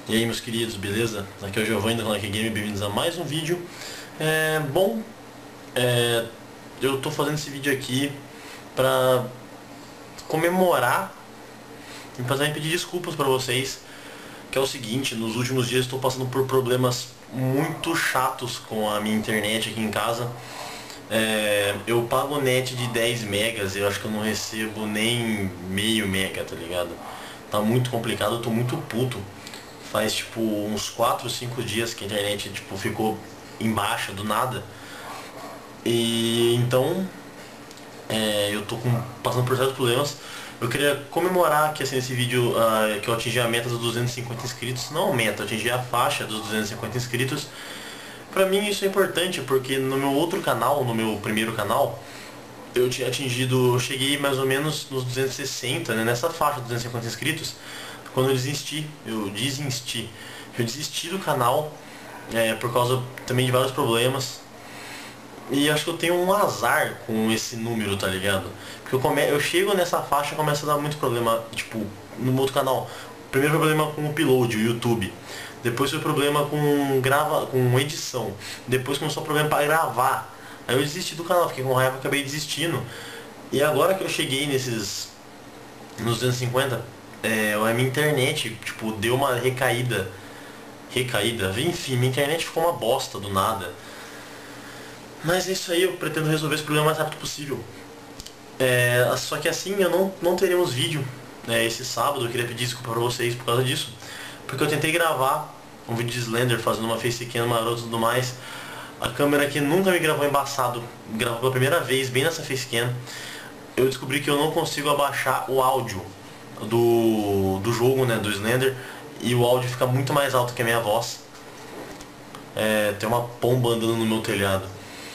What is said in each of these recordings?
E aí, meus queridos, beleza? Aqui é o Giovanni da Ronak Game, bem-vindos a mais um vídeo. Bom, eu tô fazendo esse vídeo aqui pra comemorar e pra também pedir desculpas pra vocês, que é o seguinte: nos últimos dias estou passando por problemas muito chatos com a minha internet aqui em casa. Eu pago net de 10 megas e eu acho que eu não recebo nem meio mega, tá ligado? Tá muito complicado, eu tô muito puto. Faz tipo uns 4 ou 5 dias que a internet tipo ficou em baixa do nada. E então eu tô passando por certos problemas. Eu queria comemorar que assim, nesse vídeo que eu atingi a meta dos 250 inscritos. Não a meta, eu atingi a faixa dos 250 inscritos. Pra mim isso é importante porque no meu outro canal, no meu primeiro canal, eu tinha atingido, eu cheguei mais ou menos nos 260, né, nessa faixa dos 250 inscritos, quando eu desisti do canal, por causa também de vários problemas. E acho que eu tenho um azar com esse número, tá ligado? Porque eu chego nessa faixa e começa a dar muito problema, tipo, no meu outro canal. Primeiro problema com o upload, o YouTube. Depois foi problema com edição. Depois começou o problema para gravar. Aí eu desisti do canal, fiquei com raiva, acabei desistindo. E agora que eu cheguei nos 250, a minha internet, tipo, deu uma recaída. Enfim, minha internet ficou uma bosta do nada. Mas é isso aí, eu pretendo resolver esse problema o mais rápido possível. Só que assim, não teremos vídeo esse sábado. Eu queria pedir desculpa pra vocês por causa disso. Porque eu tentei gravar um vídeo de Slender fazendo uma facecam maroto e tudo mais. A câmera aqui nunca me gravou embaçado, gravou pela primeira vez, bem nessa facecam. Eu descobri que eu não consigo abaixar o áudio do jogo, né, do Slender. E o áudio fica muito mais alto que a minha voz. Tem uma pomba andando no meu telhado.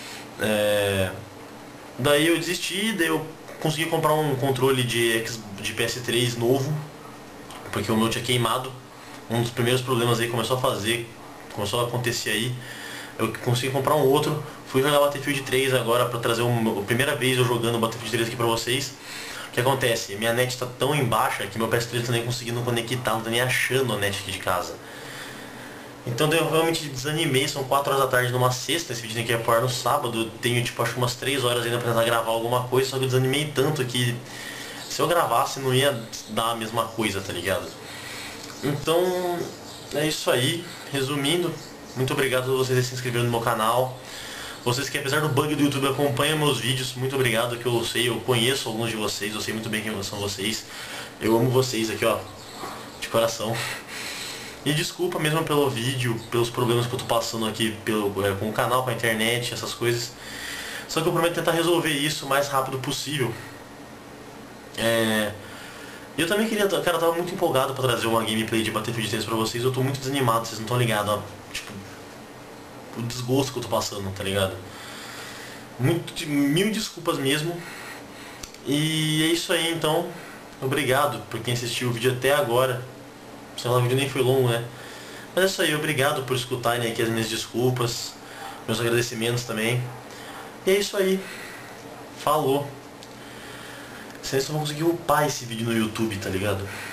Daí eu desisti, daí eu consegui comprar um controle de PS3 novo, porque o meu tinha queimado. Um dos primeiros problemas aí começou a acontecer aí. Eu consegui comprar um outro, fui jogar Battlefield 3 agora pra trazer a primeira vez eu jogando Battlefield 3 aqui pra vocês. O que acontece? Minha net tá tão em baixa que meu PS3 não tá nem conseguindo conectar, não tá nem achando a net aqui de casa. Então eu realmente desanimei, são 4 horas da tarde numa sexta, esse vídeo aqui é pro ar no sábado, eu tenho tipo acho que umas 3 horas ainda pra tentar gravar alguma coisa, só que eu desanimei tanto que se eu gravasse não ia dar a mesma coisa, tá ligado? Então é isso aí, resumindo, muito obrigado a vocês que se inscreveram no meu canal. Vocês que apesar do bug do YouTube acompanham meus vídeos, muito obrigado, que eu conheço alguns de vocês, eu sei muito bem quem são vocês. Eu amo vocês aqui, ó, de coração. E desculpa mesmo pelo vídeo, pelos problemas que eu tô passando aqui com o canal, com a internet, essas coisas. Só que eu prometo tentar resolver isso o mais rápido possível. Eu também queria, cara, eu tava muito empolgado pra trazer uma gameplay de Battlefield 3 pra vocês. Eu tô muito desanimado, vocês não estão ligados, ó. Tipo, o desgosto que eu tô passando, tá ligado? Mil desculpas mesmo. E é isso aí, então. Obrigado por quem assistiu o vídeo até agora. Sei lá, o vídeo nem foi longo, né? Mas é isso aí, obrigado por escutarem aqui as minhas desculpas, meus agradecimentos também. E é isso aí. Falou. Vocês só vão conseguir upar esse vídeo no YouTube, tá ligado?